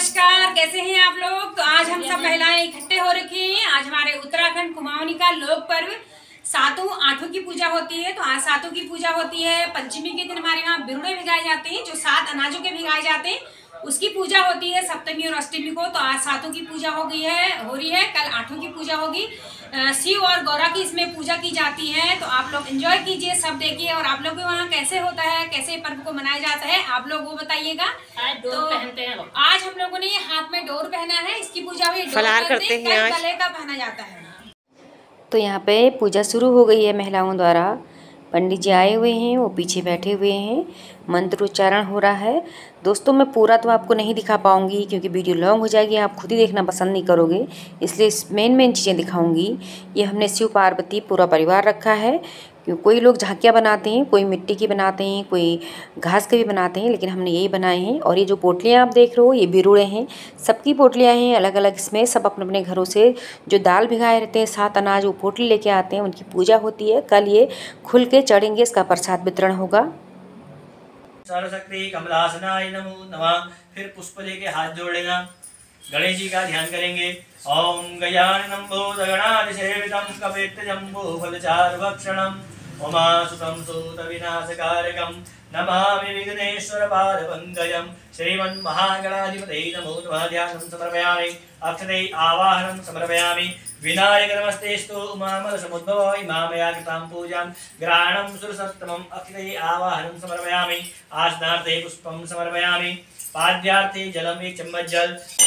नमस्कार, कैसे हैं आप लोग। तो आज हम सब महिलाएं इकट्ठे हो रखी हैं। आज हमारे उत्तराखंड कुमाऊनी का लोक पर्व सातों आठों की पूजा होती है। तो आज सातों की पूजा होती है। पंचमी के दिन हमारे यहाँ बिरुड़े भिगाए जाते हैं, जो 7 अनाजों के भिगाए जाते हैं, उसकी पूजा होती है सप्तमी और अष्टमी को। तो आज सातों की पूजा हो रही है। कल आठों की पूजा होगी। शिव और गौरा की इसमें पूजा की जाती है। तो आप लोग एंजॉय कीजिए, सब देखिए। और आप लोग के वहाँ कैसे होता है, कैसे पर्व को मनाया जाता है, आप लोग वो बताइएगा। तो पहनते हैं आज हम लोगों ने हाथ में डोर पहना है, इसकी पूजा हुई। फलाहार करते हैं आज। गले का पहना जाता है। तो यहाँ पे पूजा शुरू हो गई है महिलाओं द्वारा। पंडित जी आए हुए हैं, वो पीछे बैठे हुए हैं, मंत्र उच्चारण हो रहा है। दोस्तों मैं पूरा तो आपको नहीं दिखा पाऊँगी क्योंकि वीडियो लॉन्ग हो जाएगी, आप खुद ही देखना पसंद नहीं करोगे, इसलिए मेन चीज़ें दिखाऊंगी। ये हमने शिव पार्वती पूरा परिवार रखा है। कोई लोग झांकियाँ बनाते हैं, कोई मिट्टी की बनाते हैं, कोई घास के भी बनाते हैं, लेकिन हमने यही बनाए हैं। और ये जो पोटलियाँ आप देख रहे हो, ये बिरुड़े हैं, सबकी पोटलियाँ हैं अलग अलग। इसमें सब अपने अपने घरों से जो दाल भिगाए रहते हैं, 7 अनाज, वो पोटली लेके आते हैं, उनकी पूजा होती है। कल ये खुल के चढ़ेंगे, इसका प्रसाद वितरण होगा। सर्वशक्ति कमलासनाय नमो नमः। फिर पुष्प लेके हाथ जोड़ लेना, गणेश जी का ध्यान करेंगे। ओम गजाननं भूतगणाधिसेवितं कपित्थजम्बूफलचारुभक्षणं उमासुतं सूतविनाशकारकं नमामि विघ्नेश्वरपादपङ्कजं। श्रीमन्महागणाधिपतये नमो नमः। ध्यानं समर्पयामि, अक्षतै आवाहनं समर्पयामि। विनायक नमस्तेस्तु उमामलसमुद्भव इमामया कृतां पूजां ग्रहणं सुरसत्तमम्। अक्षतै आवाहनं समर्पयामि, आसनार्थे पुष्पं समर्पयामि, पाद्यार्थे जलम, 1 चम्मच जल।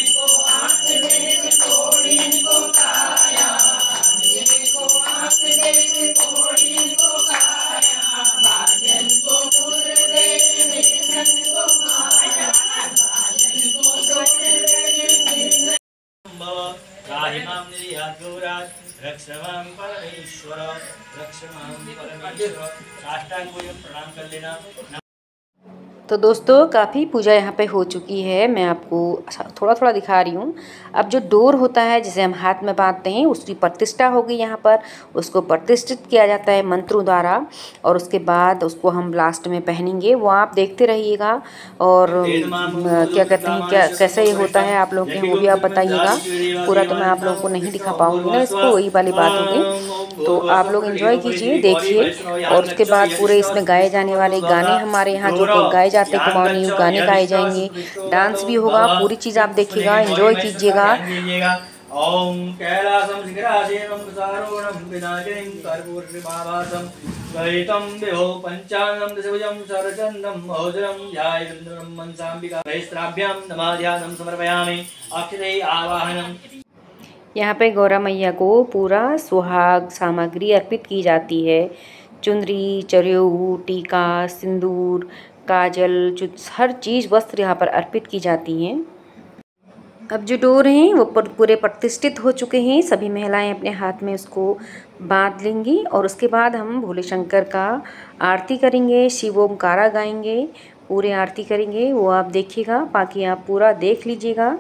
रक्षमां परमेश्वर, रक्षमां परमेश्वर। साष्टांग प्रणाम कर लेना। तो दोस्तों काफ़ी पूजा यहाँ पे हो चुकी है, मैं आपको थोड़ा थोड़ा दिखा रही हूँ। अब जो डोर होता है जिसे हम हाथ में बांधते हैं, उसकी प्रतिष्ठा होगी यहाँ पर। उसको प्रतिष्ठित किया जाता है मंत्रों द्वारा, और उसके बाद उसको हम लास्ट में पहनेंगे, वो आप देखते रहिएगा। और क्या कहते हैं, क्या कैसे ये होता है आप लोग के, वो भी आप बताइएगा। पूरा तो मैं आप लोगों को नहीं दिखा पाऊँगी ना, इसको वही वाली बात होगी। तो आप लोग एंजॉय कीजिए, देखिए। और उसके बाद पूरे इसमें गाए जाने वाले गाने, हमारे यहाँ जो गाए जाते हैं कुमाऊनी, गाने गाए जाएंगे, डांस भी होगा। पूरी चीज़ आप देखिएगा, एंजॉय कीजिएगा। ओम कैलासम शिखरासेनम सारोणम विनाशनं कर्पूरप्रभासं गयितं विभो पंचांगं दशभुजं सरचंदं महोदरं ध्यायेन्द्रं मनसाम्बिका वैस्त्राभ्यां नमः। ध्यानं समर्पयामि, अक्षतै आवाहनम्। यहाँ पे गौरा मैया को पूरा सुहाग सामग्री अर्पित की जाती है। चुनरी, चरेऊ, टीका, सिंदूर, काजल, हर चीज़, वस्त्र यहाँ पर अर्पित की जाती हैं। अब जो डोर हैं वो पूरे प्रतिष्ठित हो चुके हैं। सभी महिलाएं अपने हाथ में उसको बांध लेंगी, और उसके बाद हम भोले शंकर का आरती करेंगे, शिव ओमकारा गाएंगे, पूरे आरती करेंगे। वो आप देखिएगा, बाकी आप पूरा देख लीजिएगा।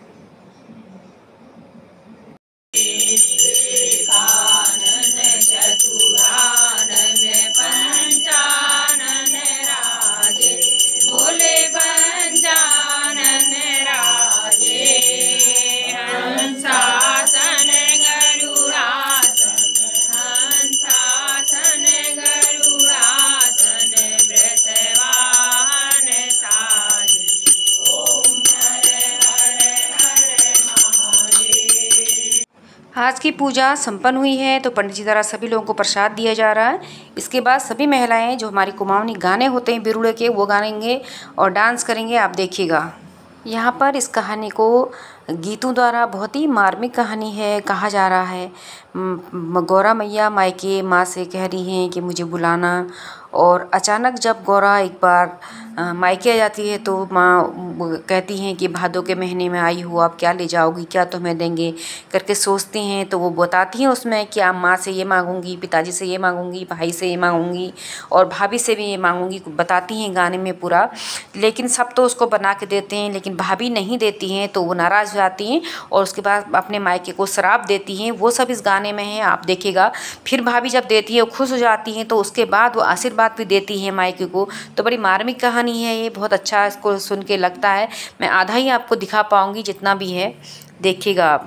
आज की पूजा संपन्न हुई है, तो पंडित जी द्वारा सभी लोगों को प्रसाद दिया जा रहा है। इसके बाद सभी महिलाएं जो हमारी कुमाऊनी गाने होते हैं बिरुड़े के, वो गाएंगे और डांस करेंगे, आप देखिएगा। यहाँ पर इस कहानी को गीतों द्वारा बहुत ही मार्मिक कहानी है, कहा जा रहा है। गौरा मैया मायके माँ से कह रही हैं कि मुझे बुलाना, और अचानक जब गौरा एक बार मायके आ जाती है तो माँ कहती हैं कि भादों के महीने में आई हो, आप क्या ले जाओगी, क्या तुम्हें देंगे करके सोचती हैं। तो वो बताती हैं उसमें कि आप माँ से ये मांगूंगी, पिताजी से ये मांगूंगी, भाई से ये मांगूंगी, और भाभी से भी ये मांगूंगी, बताती हैं गाने में पूरा। लेकिन सब तो उसको बना के देते हैं, लेकिन भाभी नहीं देती हैं, तो वो नाराज़ हो जाती हैं और उसके बाद अपने मायके को श्राप देती हैं, वो सब इस गाने में है, आप देखिएगा। फिर भाभी जब देती है वो खुश हो जाती हैं, तो उसके बाद वो आशीर्वाद भी देती हैं मायके को। तो बड़ी मार्मिक कहानी है ये, बहुत अच्छा इसको सुन के लगता है। मैं आधा ही आपको दिखा पाऊँगी, जितना भी है देखिएगा आप।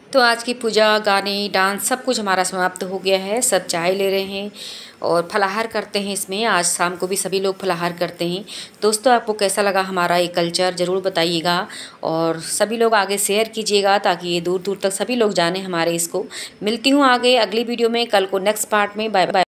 तो आज की पूजा, गाने, डांस सब कुछ हमारा समाप्त हो गया है। सब चाय ले रहे हैं और फलाहार करते हैं। इसमें आज शाम को भी सभी लोग फलाहार करते हैं। दोस्तों, आपको कैसा लगा हमारा ये कल्चर ज़रूर बताइएगा और सभी लोग आगे शेयर कीजिएगा ताकि ये दूर दूर तक सभी लोग जाने हमारे इसको। मिलती हूँ आगे अगली वीडियो में कल को नेक्स्ट पार्ट में। Bye bye.